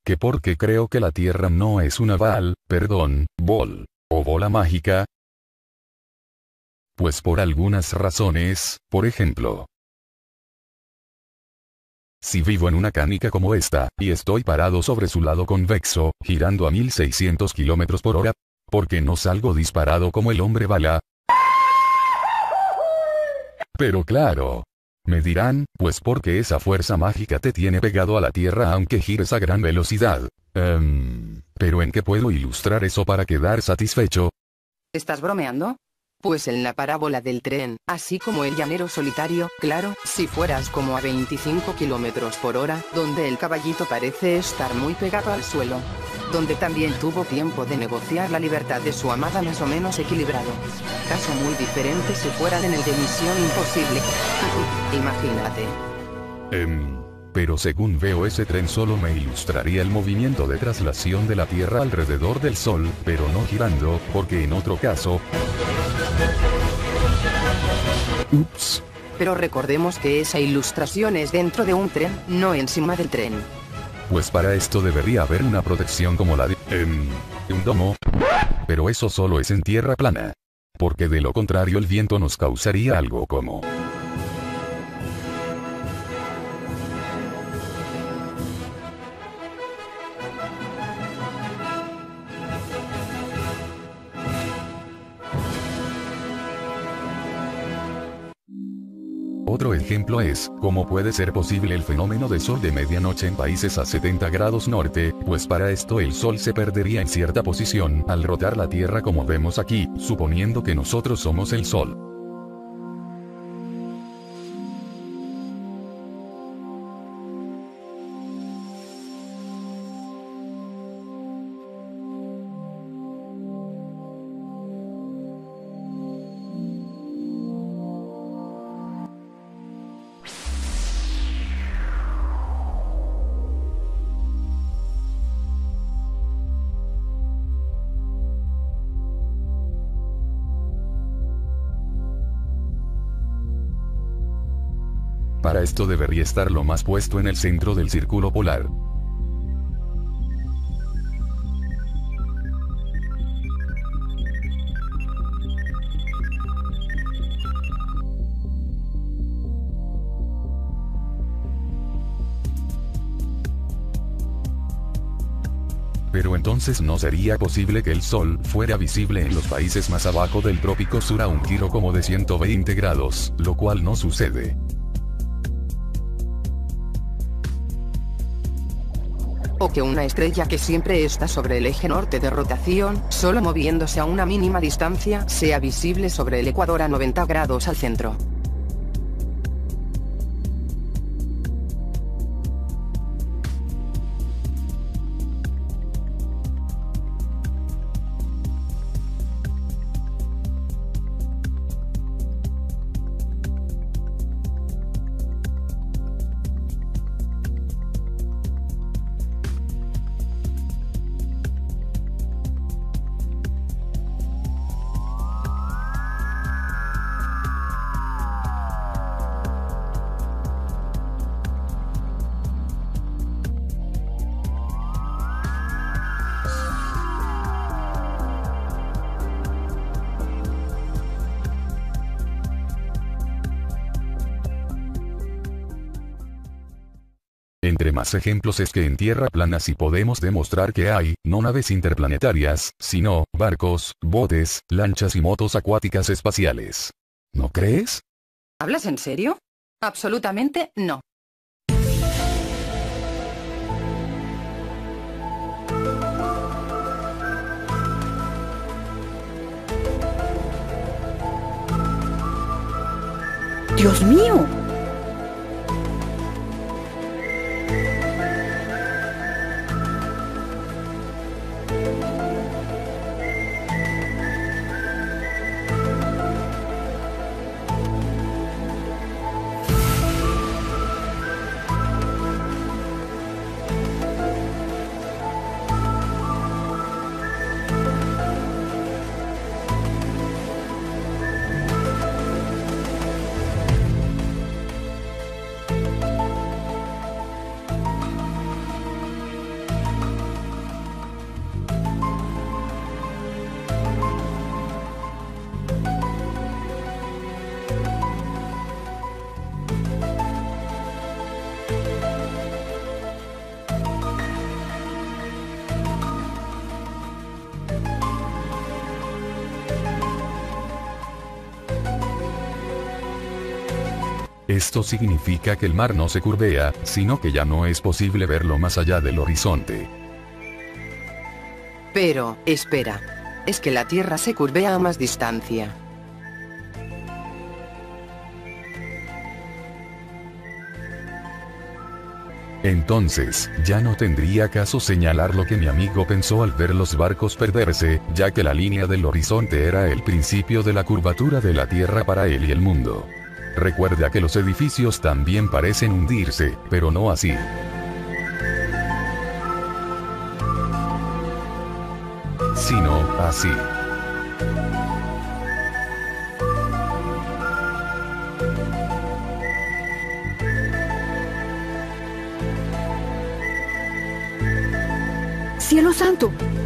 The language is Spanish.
¿Que por qué creo que la Tierra no es una bol o bola mágica? Pues por algunas razones, por ejemplo. Si vivo en una canica como esta, y estoy parado sobre su lado convexo, girando a 1600 km por hora, ¿por qué no salgo disparado como el hombre bala? Pero claro. Me dirán, pues porque esa fuerza mágica te tiene pegado a la Tierra aunque gires a gran velocidad. ¿Pero en qué puedo ilustrar eso para quedar satisfecho? ¿Estás bromeando? Pues en la parábola del tren, así como el llanero solitario, claro, si fueras como a 25 km por hora, donde el caballito parece estar muy pegado al suelo. Donde también tuvo tiempo de negociar la libertad de su amada más o menos equilibrado. Caso muy diferente si fueran en el de Misión Imposible. Imagínate. Pero según veo ese tren solo me ilustraría el movimiento de traslación de la Tierra alrededor del Sol, pero no girando, porque en otro caso... Ups. Pero recordemos que esa ilustración es dentro de un tren, no encima del tren. Pues para esto debería haber una protección como la de... un domo. Pero eso solo es en tierra plana. Porque de lo contrario el viento nos causaría algo como... Otro ejemplo es, ¿cómo puede ser posible el fenómeno de sol de medianoche en países a 70 grados norte? Pues para esto el sol se perdería en cierta posición al rotar la Tierra como vemos aquí, suponiendo que nosotros somos el sol. Para esto debería estar lo más puesto en el centro del círculo polar. Pero entonces no sería posible que el Sol fuera visible en los países más abajo del trópico sur a un giro como de 120 grados, lo cual no sucede. O que una estrella que siempre está sobre el eje norte de rotación, solo moviéndose a una mínima distancia, sea visible sobre el ecuador a 90 grados al centro. Entre más ejemplos es que en tierra plana sí podemos demostrar que hay, no naves interplanetarias, sino, barcos, botes, lanchas y motos acuáticas espaciales. ¿No crees? ¿Hablas en serio? Absolutamente no. ¡Dios mío! Esto significa que el mar no se curvea, sino que ya no es posible verlo más allá del horizonte. Pero, espera. Es que la Tierra se curvea a más distancia. Entonces, ya no tendría caso señalar lo que mi amigo pensó al ver los barcos perderse, ya que la línea del horizonte era el principio de la curvatura de la Tierra para él y el mundo. Recuerda que los edificios también parecen hundirse, pero no así. Sino, así. ¡Cielo santo!